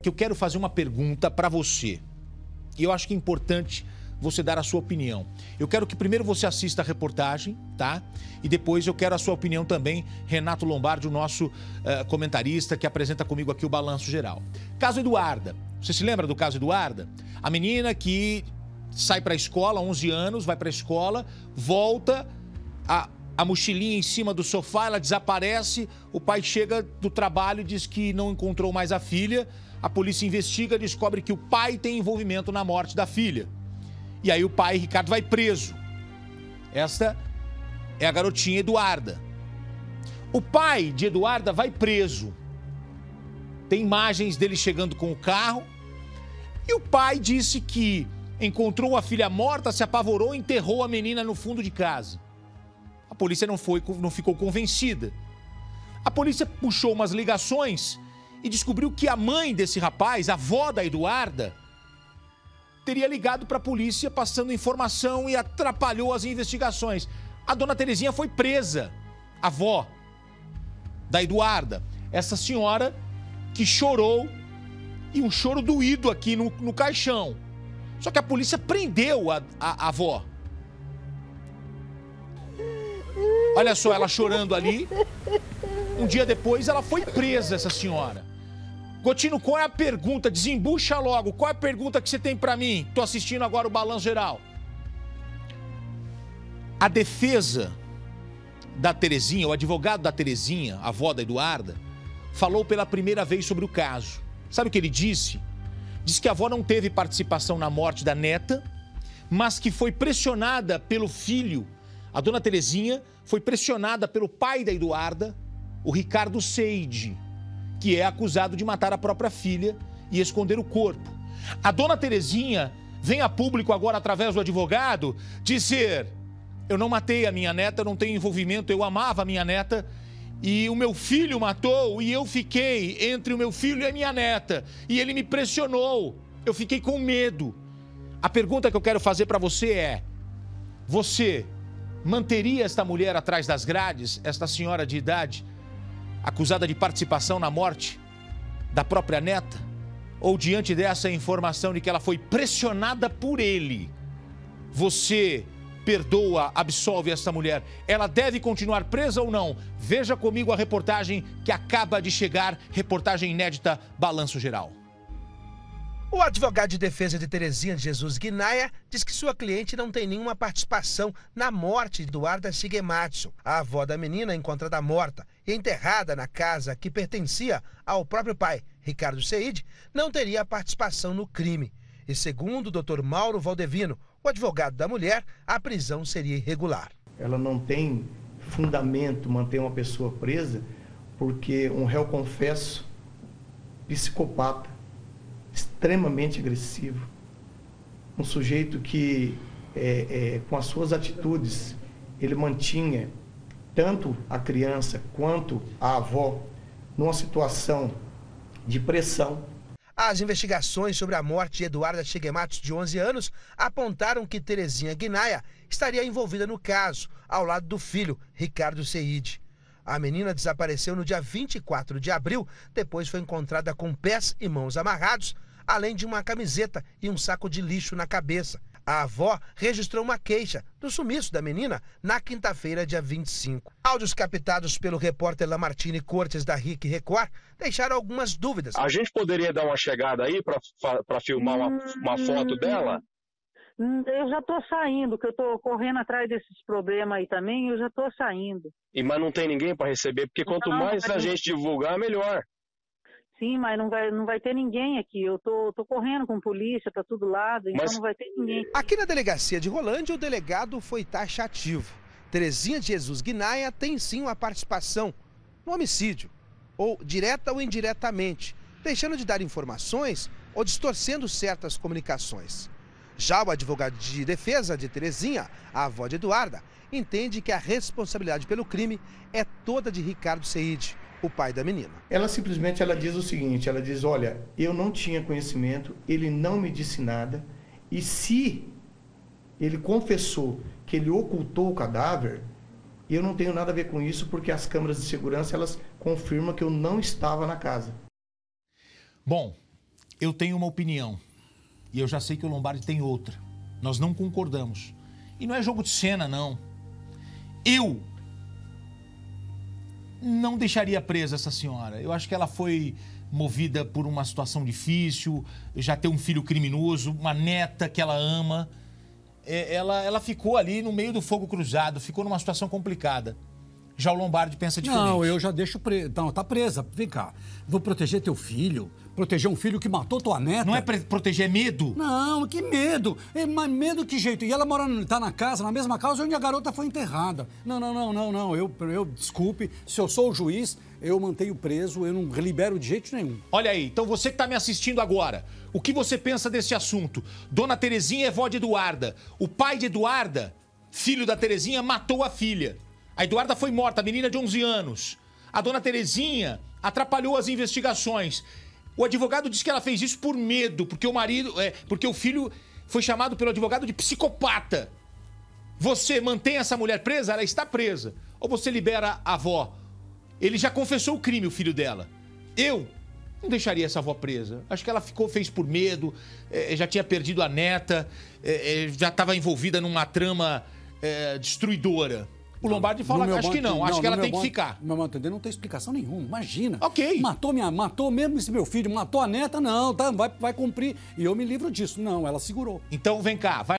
que eu quero fazer uma pergunta para você. E eu acho que é importante você dar a sua opinião. Eu quero que primeiro você assista a reportagem, tá? E depois eu quero a sua opinião também, Renato Lombardi, o nosso comentarista que apresenta comigo aqui o Balanço Geral. Caso Eduarda. Você se lembra do caso Eduarda? A menina que sai para a escola, 11 anos, vai para a escola, volta, a mochilinha em cima do sofá, ela desaparece, o pai chega do trabalho e diz que não encontrou mais a filha, a polícia investiga e descobre que o pai tem envolvimento na morte da filha. E aí o pai, Ricardo, vai preso. Esta é a garotinha Eduarda. O pai de Eduarda vai preso. Tem imagens dele chegando com o carro. E o pai disse que encontrou a filha morta, se apavorou e enterrou a menina no fundo de casa. A polícia não ficou convencida. A polícia puxou umas ligações e descobriu que a mãe desse rapaz, a avó da Eduarda, teria ligado para a polícia passando informação e atrapalhou as investigações. A dona Terezinha foi presa, a avó da Eduarda. Essa senhora que chorou, e um choro doído aqui no caixão. Só que a polícia prendeu a avó. Olha só, ela chorando ali. Um dia depois, ela foi presa, essa senhora. Gotino, qual é a pergunta? Desembucha logo. Qual é a pergunta que você tem pra mim? Tô assistindo agora o Balanço Geral. A defesa da Terezinha, o advogado da Terezinha, a avó da Eduarda, falou pela primeira vez sobre o caso. Sabe o que ele disse? Disse que a avó não teve participação na morte da neta, mas que foi pressionada pelo filho. A dona Terezinha foi pressionada pelo pai da Eduarda, o Ricardo Seide, que é acusado de matar a própria filha e esconder o corpo. A dona Terezinha vem a público agora, através do advogado, dizer: eu não matei a minha neta, eu não tenho envolvimento, eu amava a minha neta e o meu filho matou e eu fiquei entre o meu filho e a minha neta e ele me pressionou, eu fiquei com medo. A pergunta que eu quero fazer para você é: você manteria esta mulher atrás das grades, esta senhora de idade, acusada de participação na morte da própria neta? Ou diante dessa informação de que ela foi pressionada por ele, você perdoa, absolve essa mulher? Ela deve continuar presa ou não? Veja comigo a reportagem que acaba de chegar, reportagem inédita, Balanço Geral. O advogado de defesa de Terezinha de Jesus Guinaia diz que sua cliente não tem nenhuma participação na morte de Eduarda Shigematsu, a avó da menina encontrada morta e enterrada na casa que pertencia ao próprio pai, Ricardo Seide, não teria participação no crime. E segundo o Dr. Mauro Valdevino, o advogado da mulher, a prisão seria irregular. Ela não tem fundamento manter uma pessoa presa porque um réu confesso, psicopata, extremamente agressivo, um sujeito que, com as suas atitudes, ele mantinha tanto a criança quanto a avó numa situação de pressão. As investigações sobre a morte de Eduarda Shigematsu, de 11 anos, apontaram que Terezinha Guinaia estaria envolvida no caso, ao lado do filho, Ricardo Seide. A menina desapareceu no dia 24 de abril, depois foi encontrada com pés e mãos amarrados, além de uma camiseta e um saco de lixo na cabeça. A avó registrou uma queixa do sumiço da menina na quinta-feira, dia 25. Áudios captados pelo repórter Lamartine Cortes da RIC Record deixaram algumas dúvidas. A gente poderia dar uma chegada aí para filmar uma foto dela? Eu já estou saindo, que eu estou correndo atrás desses problemas aí também, eu já estou saindo. Mas não tem ninguém para receber, porque quanto mais a gente divulgar, melhor. Sim, mas não vai ter ninguém aqui. Eu tô correndo com polícia para todo lado, então não vai ter ninguém. Aqui na delegacia de Rolândia, o delegado foi taxativo. Terezinha de Jesus Guinaia tem sim uma participação no homicídio, ou direta ou indiretamente, deixando de dar informações ou distorcendo certas comunicações. Já o advogado de defesa de Terezinha, a avó de Eduarda, entende que a responsabilidade pelo crime é toda de Ricardo Seide, o pai da menina. Ela simplesmente diz o seguinte, ela diz: olha, eu não tinha conhecimento, ele não me disse nada, e se ele confessou que ele ocultou o cadáver, eu não tenho nada a ver com isso, porque as câmeras de segurança, elas confirmam que eu não estava na casa. Bom, Eu tenho uma opinião. E eu já sei que o Lombardi tem outra. Nós não concordamos. E não é jogo de cena, não. Eu não deixaria presa essa senhora. Eu acho que ela foi movida por uma situação difícil, já tem um filho criminoso, uma neta que ela ama. Ela ficou ali no meio do fogo cruzado, ficou numa situação complicada. Já o Lombardi pensa diferente. Não, eu já deixo presa. Não, tá presa. Vem cá. Vou proteger teu filho. Proteger um filho que matou tua neta. Não é proteger, é medo? Não, que medo. Mas medo que jeito? E ela tá na casa, na mesma casa onde a garota foi enterrada. Não. Eu desculpe, se eu sou o juiz, eu mantenho preso, eu não libero de jeito nenhum. Olha aí, então você que tá me assistindo agora, o que você pensa desse assunto? Dona Terezinha é vó de Eduarda. O pai de Eduarda, filho da Terezinha, matou a filha. A Eduarda foi morta, a menina de 11 anos. A dona Terezinha atrapalhou as investigações. O advogado disse que ela fez isso por medo, porque porque o filho foi chamado pelo advogado de psicopata. Você mantém essa mulher presa? Ela está presa. Ou você libera a avó? Ele já confessou o crime, o filho dela. Eu não deixaria essa avó presa. Acho que ela fez por medo, já tinha perdido a neta, já estava envolvida numa trama destruidora. O Lombardi fala, acho que não, acho que ela tem que ficar. Meu irmão, entender, não tem explicação nenhuma, imagina. Ok. Matou mesmo esse meu filho, matou a neta, não, tá, vai cumprir. E eu me livro disso. Não, ela segurou. Então vem cá, vai.